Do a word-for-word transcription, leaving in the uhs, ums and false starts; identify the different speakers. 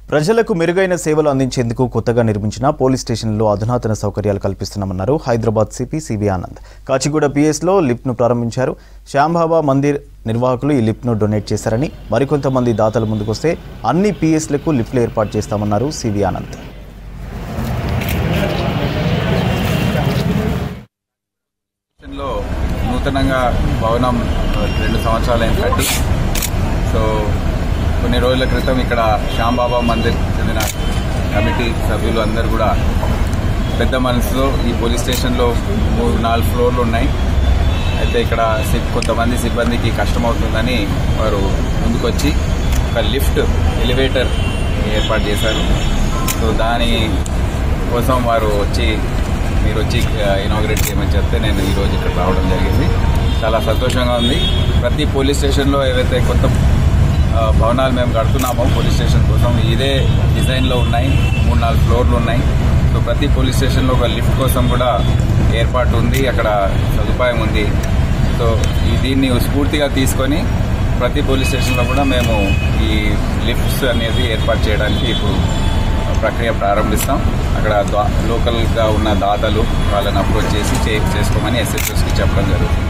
Speaker 1: ప్రజలకు మెరుగైన సేవలు అందించేందుకు కొత్తగా నిర్మించిన పోలీస్ స్టేషన్లో అధునాతన సౌకర్యాలు కల్పిస్తున్నామన్నారు హైదరాబాద్ సిపి సిబి ఆనంద్. కాచిగూడ పిఎస్లో లిఫ్ట్ను ప్రారంభించారు. శ్యాంబాబా మందిర్ నిర్వాహకులు ఈ లిఫ్ట్ను డొనేట్ చేశారని, మరికొంతమంది దాతలు ముందుకొస్తే అన్ని పిఎస్లకు లిఫ్ట్లు ఏర్పాటు చేస్తామన్నారు సిబి ఆనంద్.
Speaker 2: నూతనంగా భవనం రెండు సంవత్సరాలైన కట్టి సో కొన్ని రోజుల క్రితం ఇక్కడ శ్యాంబాబా మందిర్ చెందిన కమిటీ సభ్యులు అందరూ కూడా పెద్ద మనసులో ఈ పోలీస్ స్టేషన్లో మూడు నాలుగు ఫ్లోర్లు ఉన్నాయి. అయితే ఇక్కడ కొంతమంది సిబ్బందికి కష్టమవుతుందని వారు ముందుకొచ్చి ఒక లిఫ్ట్ ఎలివేటర్ ఏర్పాటు చేశారు. సో దాని కోసం వారు వచ్చి మీరు వచ్చి ఇనాగ్రేట్ చేయమని చెప్తే నేను ఈరోజు ఇక్కడ రావడం జరిగింది. చాలా సంతోషంగా ఉంది. ప్రతి పోలీస్ స్టేషన్లో ఏవైతే కొత్త భవనాలు మేము కడుతున్నామో పోలీస్ స్టేషన్ కోసం ఇదే డిజైన్లో ఉన్నాయి. మూడు నాలుగు ఫ్లోర్లు ఉన్నాయి. సో ప్రతి పోలీస్ స్టేషన్లో ఒక లిఫ్ట్ కోసం కూడా ఏర్పాటు ఉంది, అక్కడ సదుపాయం ఉంది. సో దీన్ని స్ఫూర్తిగా తీసుకొని ప్రతి పోలీస్ స్టేషన్లో కూడా మేము ఈ లిఫ్ట్స్ అనేది ఏర్పాటు చేయడానికి ఇప్పుడు ప్రక్రియ ప్రారంభిస్తాం. అక్కడ లోకల్గా ఉన్న దాతలు వాళ్ళని అప్రోచ్ చేసి చేసుకోమని ఎస్ఎస్ఎస్కి చెప్పడం జరుగుతుంది.